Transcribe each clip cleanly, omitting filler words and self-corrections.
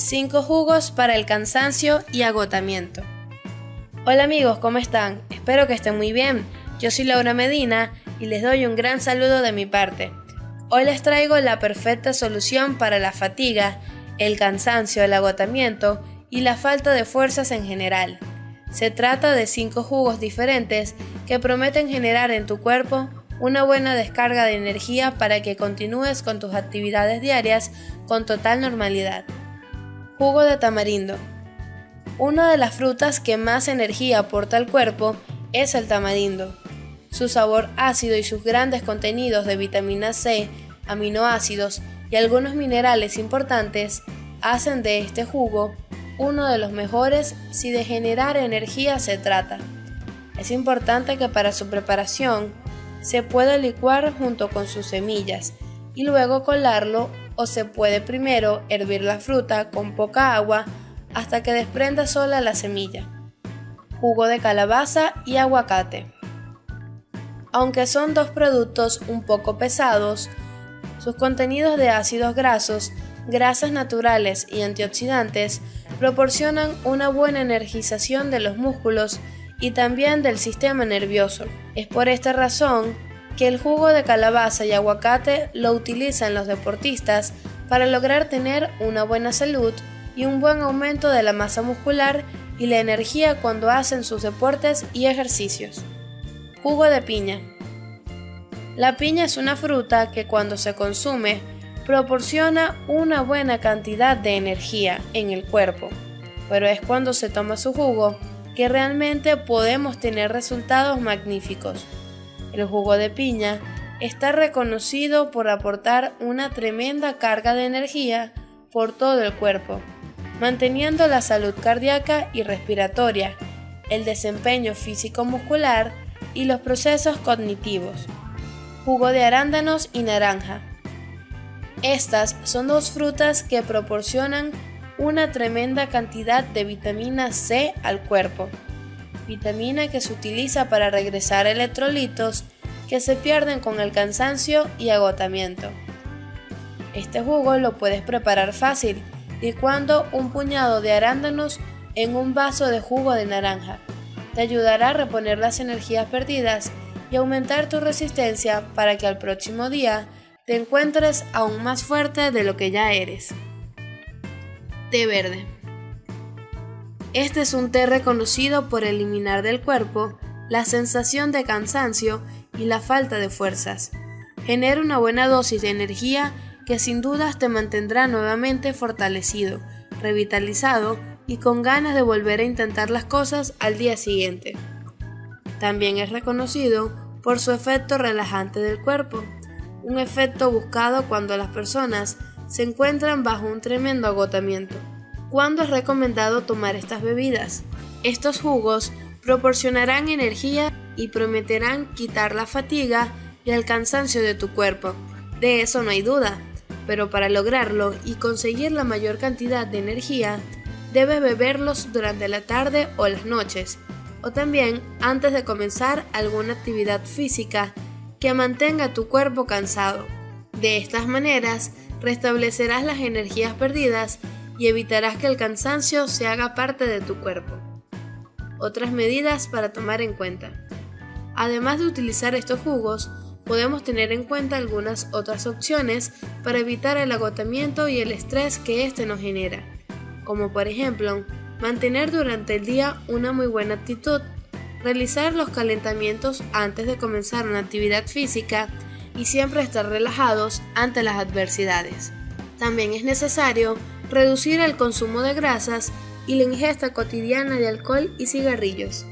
5 jugos para el cansancio y agotamiento. Hola amigos, ¿cómo están? Espero que estén muy bien. Yo soy Laura Medina y les doy un gran saludo de mi parte. Hoy les traigo la perfecta solución para la fatiga, el cansancio, el agotamiento y la falta de fuerzas en general. Se trata de 5 jugos diferentes que prometen generar en tu cuerpo una buena descarga de energía para que continúes con tus actividades diarias con total normalidad. Jugo de tamarindo. Una de las frutas que más energía aporta al cuerpo es el tamarindo. Su sabor ácido y sus grandes contenidos de vitamina C, aminoácidos y algunos minerales importantes hacen de este jugo uno de los mejores si de generar energía se trata. Es importante que para su preparación se pueda licuar junto con sus semillas y luego colarlo, o se puede primero hervir la fruta con poca agua hasta que desprenda sola la semilla. Jugo de calabaza y aguacate. Aunque son dos productos un poco pesados, sus contenidos de ácidos grasos, grasas naturales y antioxidantes proporcionan una buena energización de los músculos y también del sistema nervioso. Es por esta razón que el jugo de calabaza y aguacate lo utilizan los deportistas para lograr tener una buena salud y un buen aumento de la masa muscular y la energía cuando hacen sus deportes y ejercicios. Jugo de piña. La piña es una fruta que cuando se consume proporciona una buena cantidad de energía en el cuerpo, pero es cuando se toma su jugo que realmente podemos tener resultados magníficos. El jugo de piña está reconocido por aportar una tremenda carga de energía por todo el cuerpo, manteniendo la salud cardíaca y respiratoria, el desempeño físico-muscular y los procesos cognitivos. Jugo de arándanos y naranja. Estas son dos frutas que proporcionan una tremenda cantidad de vitamina C al cuerpo, vitamina que se utiliza para regresar electrolitos que se pierden con el cansancio y agotamiento. Este jugo lo puedes preparar fácil, licuando un puñado de arándanos en un vaso de jugo de naranja. Te ayudará a reponer las energías perdidas y aumentar tu resistencia para que al próximo día te encuentres aún más fuerte de lo que ya eres. Té verde. Este es un té reconocido por eliminar del cuerpo la sensación de cansancio y la falta de fuerzas. Genera una buena dosis de energía que sin dudas te mantendrá nuevamente fortalecido, revitalizado y con ganas de volver a intentar las cosas al día siguiente. También es reconocido por su efecto relajante del cuerpo, un efecto buscado cuando las personas se encuentran bajo un tremendo agotamiento. ¿Cuándo es recomendado tomar estas bebidas? Estos jugos proporcionarán energía y prometerán quitar la fatiga y el cansancio de tu cuerpo. De eso no hay duda, pero para lograrlo y conseguir la mayor cantidad de energía, debes beberlos durante la tarde o las noches, o también antes de comenzar alguna actividad física que mantenga tu cuerpo cansado. De estas maneras, restablecerás las energías perdidas y evitarás que el cansancio se haga parte de tu cuerpo. Otras medidas para tomar en cuenta. Además de utilizar estos jugos, podemos tener en cuenta algunas otras opciones para evitar el agotamiento y el estrés que este nos genera, como por ejemplo, mantener durante el día una muy buena actitud, realizar los calentamientos antes de comenzar una actividad física y siempre estar relajados ante las adversidades. También es necesario reducir el consumo de grasas y la ingesta cotidiana de alcohol y cigarrillos.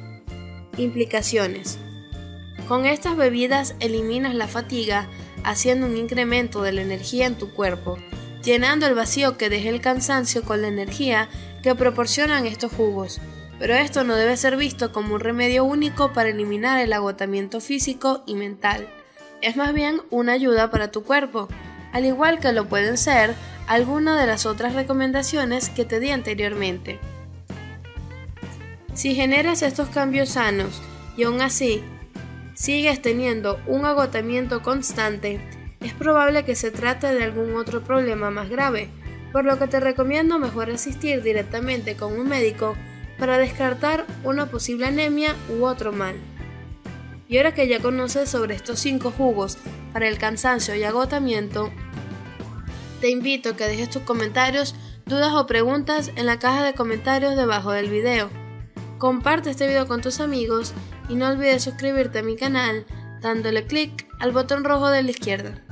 Implicaciones. Con estas bebidas eliminas la fatiga, haciendo un incremento de la energía en tu cuerpo, llenando el vacío que deja el cansancio con la energía que proporcionan estos jugos. Pero esto no debe ser visto como un remedio único para eliminar el agotamiento físico y mental. Es más bien una ayuda para tu cuerpo, al igual que lo pueden ser algunas de las otras recomendaciones que te di anteriormente. Si generas estos cambios sanos y aún así sigues teniendo un agotamiento constante, es probable que se trate de algún otro problema más grave, por lo que te recomiendo mejor asistir directamente con un médico para descartar una posible anemia u otro mal. Y ahora que ya conoces sobre estos 5 jugos para el cansancio y agotamiento, te invito a que dejes tus comentarios, dudas o preguntas en la caja de comentarios debajo del video. Comparte este video con tus amigos y no olvides suscribirte a mi canal dándole clic al botón rojo de la izquierda.